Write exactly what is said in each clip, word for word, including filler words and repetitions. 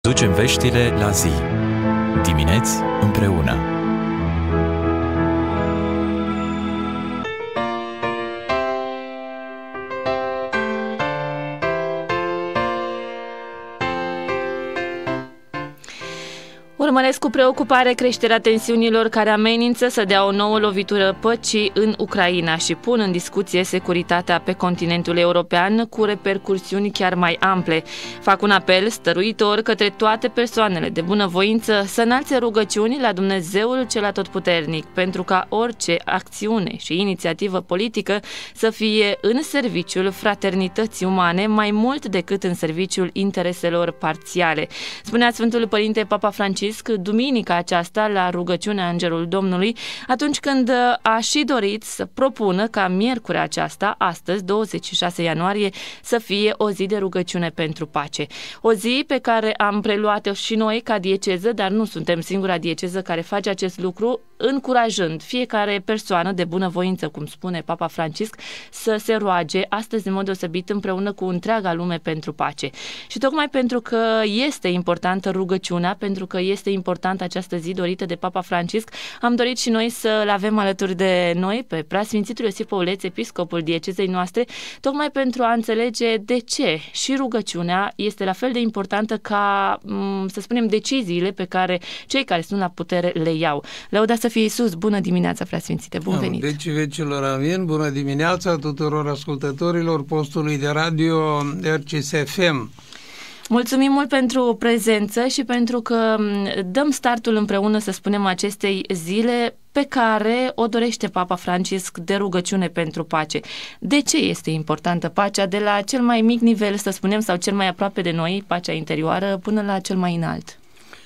Ducem veștile la zi. Dimineți împreună. Urmăresc cu preocupare creșterea tensiunilor care amenință să dea o nouă lovitură păcii în Ucraina și pun în discuție securitatea pe continentul european cu repercursiuni chiar mai ample. Fac un apel stăruitor către toate persoanele de bunăvoință să înalțe rugăciuni la Dumnezeul cel atotputernic pentru ca orice acțiune și inițiativă politică să fie în serviciul fraternității umane mai mult decât în serviciul intereselor parțiale. Spunea Sfântul Părinte Papa Francisc duminica aceasta la rugăciunea Îngerul Domnului, atunci când a și dorit să propună ca miercurea aceasta, astăzi, douăzeci și șase ianuarie, să fie o zi de rugăciune pentru pace. O zi pe care am preluat-o și noi ca dieceză, dar nu suntem singura dieceză care face acest lucru, încurajând fiecare persoană de bunăvoință, cum spune Papa Francisc, să se roage astăzi în mod deosebit împreună cu întreaga lume pentru pace. Și tocmai pentru că este importantă rugăciunea, pentru că este importantă această zi dorită de Papa Francisc, am dorit și noi să-l avem alături de noi pe Preasfințitul Iosif Păuleț, episcopul diecezei noastre, tocmai pentru a înțelege de ce și rugăciunea este la fel de importantă ca, să spunem, deciziile pe care cei care sunt la putere le iau. Lăudați să fie Iisus! Bună dimineața, Preasfințite! Bun venit! Vecii vecilor, amin! Bună dimineața tuturor ascultătorilor postului de radio R C S F M! Mulțumim mult pentru prezență și pentru că dăm startul împreună, să spunem, acestei zile pe care o dorește Papa Francisc de rugăciune pentru pace. De ce este importantă pacea de la cel mai mic nivel, să spunem, sau cel mai aproape de noi, pacea interioară, până la cel mai înalt?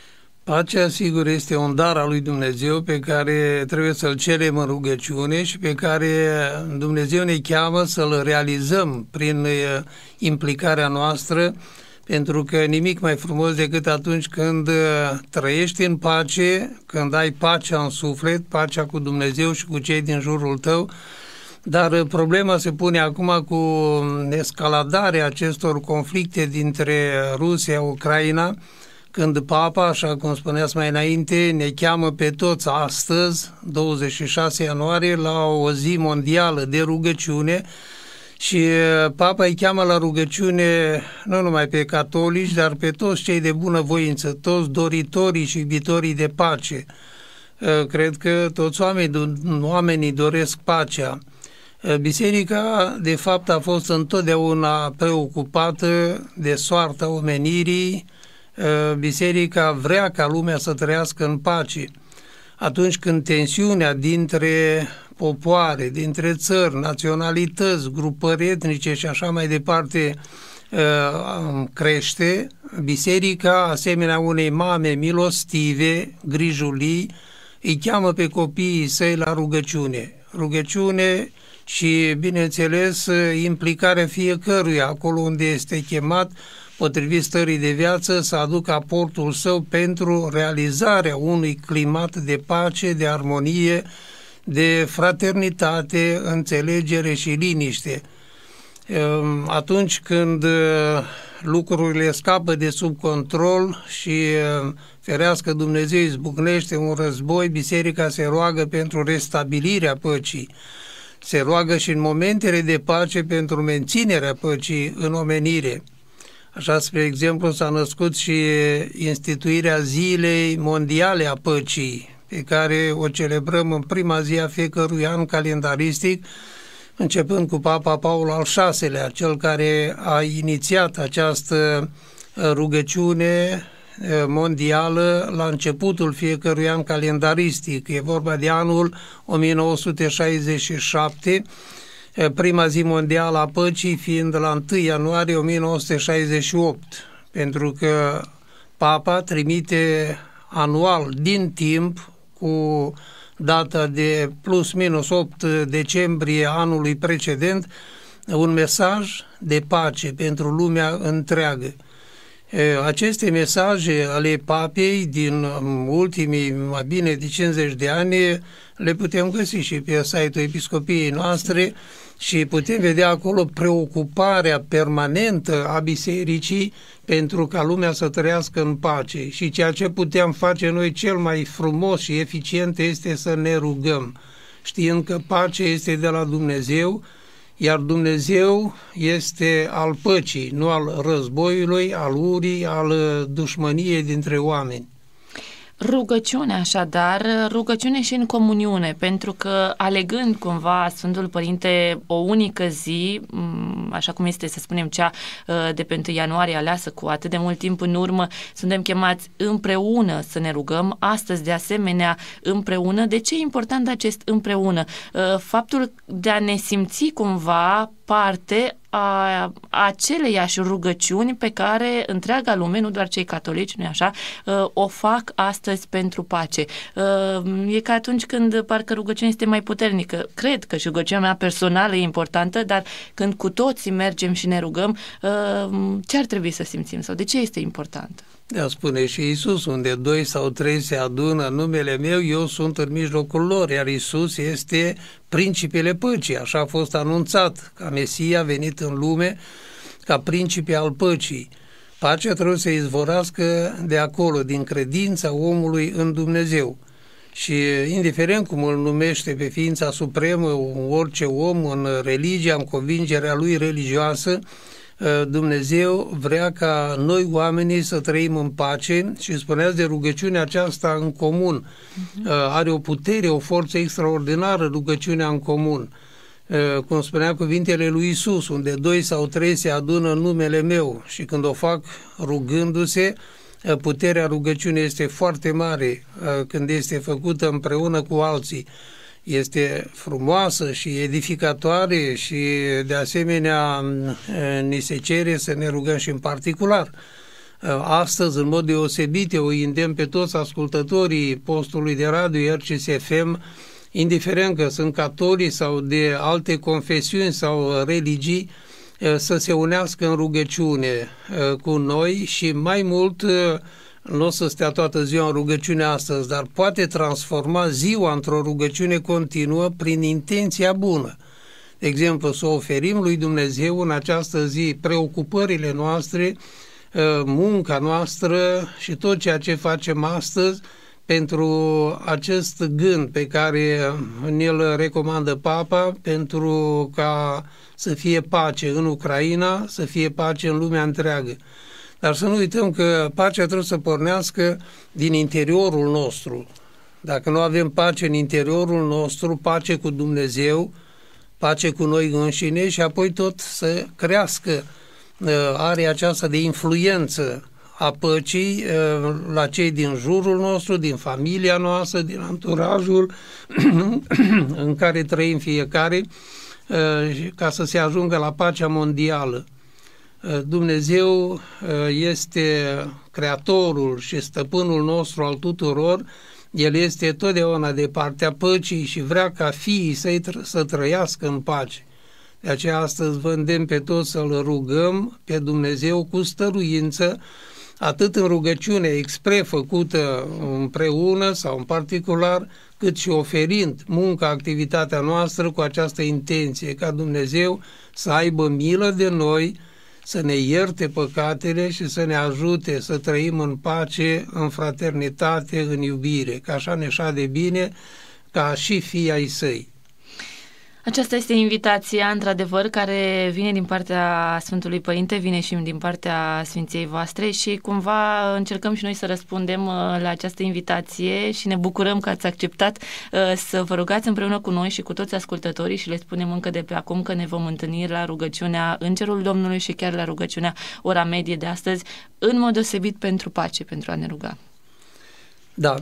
Pacea, sigur, este un dar al lui Dumnezeu pe care trebuie să-l cerem în rugăciune și pe care Dumnezeu ne cheamă să-l realizăm prin implicarea noastră, pentru că nimic mai frumos decât atunci când trăiești în pace, când ai pacea în suflet, pacea cu Dumnezeu și cu cei din jurul tău. Dar problema se pune acum cu escaladarea acestor conflicte dintre Rusia și Ucraina, când Papa, așa cum spuneați mai înainte, ne cheamă pe toți astăzi, douăzeci și șase ianuarie, la o zi mondială de rugăciune. Și Papa îi cheamă la rugăciune nu numai pe catolici, dar pe toți cei de bunăvoință, toți doritorii și iubitorii de pace. Cred că toți oamenii, oamenii doresc pacea. Biserica, de fapt, a fost întotdeauna preocupată de soarta omenirii. Biserica vrea ca lumea să trăiască în pace. Atunci când tensiunea dintre popoare, dintre țări, naționalități, grupări etnice și așa mai departe crește, biserica, asemenea unei mame milostive, grijulii, îi cheamă pe copiii săi la rugăciune. Rugăciune și, bineînțeles, implicarea fiecăruia acolo unde este chemat, potrivit stării de viață, să aducă aportul său pentru realizarea unui climat de pace, de armonie, de fraternitate, înțelegere și liniște. Atunci când lucrurile scapă de sub control și, ferească Dumnezeu, izbucnește un război, biserica se roagă pentru restabilirea păcii. Se roagă și în momentele de pace pentru menținerea păcii în omenire. Așa, spre exemplu, s-a născut și instituirea Zilei Mondiale a Păcii, pe care o celebrăm în prima zi a fiecărui an calendaristic, începând cu Papa Paul al șaselea, cel care a inițiat această rugăciune mondială la începutul fiecărui an calendaristic. E vorba de anul o mie nouă sute șaizeci și șapte, prima zi mondială a păcii fiind la întâi ianuarie o mie nouă sute șaizeci și opt, pentru că Papa trimite anual din timp, cu data de plus minus opt decembrie anului precedent, un mesaj de pace pentru lumea întreagă. Aceste mesaje ale papei din ultimii mai bine de cincizeci de ani le putem găsi și pe site-ul episcopiei noastre, și putem vedea acolo preocuparea permanentă a bisericii pentru ca lumea să trăiască în pace. Și ceea ce putem face noi cel mai frumos și eficient este să ne rugăm, știind că pacea este de la Dumnezeu, iar Dumnezeu este al păcii, nu al războiului, al urii, al dușmăniei dintre oameni. Rugăciune, așadar, rugăciune și în comuniune, pentru că alegând cumva Sfântul Părinte o unică zi, așa cum este, să spunem, cea de pe întâi ianuarie aleasă cu atât de mult timp în urmă, suntem chemați împreună să ne rugăm, astăzi de asemenea împreună. De ce e important acest împreună? Faptul de a ne simți cumva parte a aceleiași rugăciuni pe care întreaga lume, nu doar cei catolici, nu-i așa, o fac astăzi pentru pace. E ca atunci când parcă rugăciunea este mai puternică. Cred că și rugăciunea mea personală e importantă, dar când cu toții mergem și ne rugăm, ce ar trebui să simțim sau de ce este importantă? Da, spune și Iisus, unde doi sau trei se adună în numele meu, eu sunt în mijlocul lor, iar Iisus este principele păcii, așa a fost anunțat, ca Mesia venit în lume, ca principe al păcii. Pacea trebuie să izvorască de acolo, din credința omului în Dumnezeu. Și indiferent cum îl numește pe ființa supremă, orice om în religia, în convingerea lui religioasă, Dumnezeu vrea ca noi oamenii să trăim în pace și spuneați de rugăciunea aceasta în comun. Uh-huh. Are o putere, o forță extraordinară rugăciunea în comun. Cum spunea cuvintele lui Iisus, unde doi sau trei se adună în numele meu și când o fac rugându-se, puterea rugăciunii este foarte mare când este făcută împreună cu alții. Este frumoasă și edificatoare și de asemenea ni se cere să ne rugăm și în particular. Astăzi, în mod deosebit, eu îi îndemn pe toți ascultătorii postului de radio R C S F M, indiferent că sunt catolici sau de alte confesiuni sau religii, să se unească în rugăciune cu noi și mai mult nu o să stea toată ziua în rugăciune astăzi, dar poate transforma ziua într-o rugăciune continuă prin intenția bună. De exemplu, să oferim lui Dumnezeu în această zi preocupările noastre, munca noastră și tot ceea ce facem astăzi pentru acest gând pe care ne-l recomandă Papa, pentru ca să fie pace în Ucraina, să fie pace în lumea întreagă. Dar să nu uităm că pacea trebuie să pornească din interiorul nostru. Dacă nu avem pace în interiorul nostru, pace cu Dumnezeu, pace cu noi înșine și apoi tot să crească area aceasta de influență a păcii la cei din jurul nostru, din familia noastră, din anturajul în care trăim fiecare, ca să se ajungă la pacea mondială. Dumnezeu este creatorul și stăpânul nostru al tuturor, El este totdeauna de partea păcii și vrea ca fiii săi să trăiască în pace. De aceea astăzi vă îndemn pe toți să-L rugăm pe Dumnezeu cu stăruință, atât în rugăciune expre făcută împreună sau în particular, cât și oferind munca, activitatea noastră cu această intenție, ca Dumnezeu să aibă milă de noi, să ne ierte păcatele și să ne ajute să trăim în pace, în fraternitate, în iubire, că așa ne șade bine ca și fii ai săi. Aceasta este invitația, într-adevăr, care vine din partea Sfântului Părinte, vine și din partea Sfinției voastre și cumva încercăm și noi să răspundem la această invitație și ne bucurăm că ați acceptat să vă rugați împreună cu noi și cu toți ascultătorii și le spunem încă de pe acum că ne vom întâlni la rugăciunea Îngerul Domnului și chiar la rugăciunea Ora Medie de astăzi, în mod deosebit pentru pace, pentru a ne ruga. Da,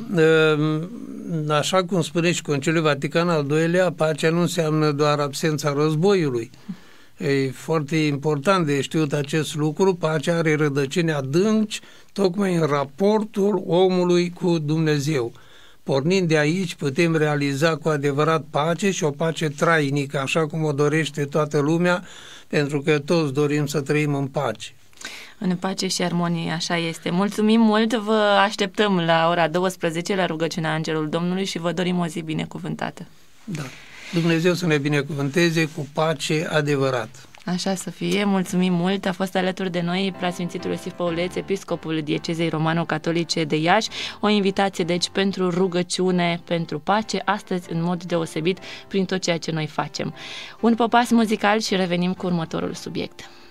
așa cum spune și Conciliul Vatican al doilea, pacea nu înseamnă doar absența războiului. E foarte important de știut acest lucru. Pacea are rădăcini adânci tocmai în raportul omului cu Dumnezeu. Pornind de aici putem realiza cu adevărat pace și o pace trainică, așa cum o dorește toată lumea, pentru că toți dorim să trăim în pace. În pace și armonie, așa este. Mulțumim mult, vă așteptăm la ora douăsprezece la rugăciunea Îngerul Domnului și vă dorim o zi binecuvântată. Da. Dumnezeu să ne binecuvânteze cu pace adevărat. Așa să fie, mulțumim mult. A fost alături de noi Preasfințitul Iosif Păuleț, episcopul Diecezei Romano-Catolice de Iași. O invitație, deci, pentru rugăciune, pentru pace, astăzi, în mod deosebit, prin tot ceea ce noi facem. Un popas muzical și revenim cu următorul subiect.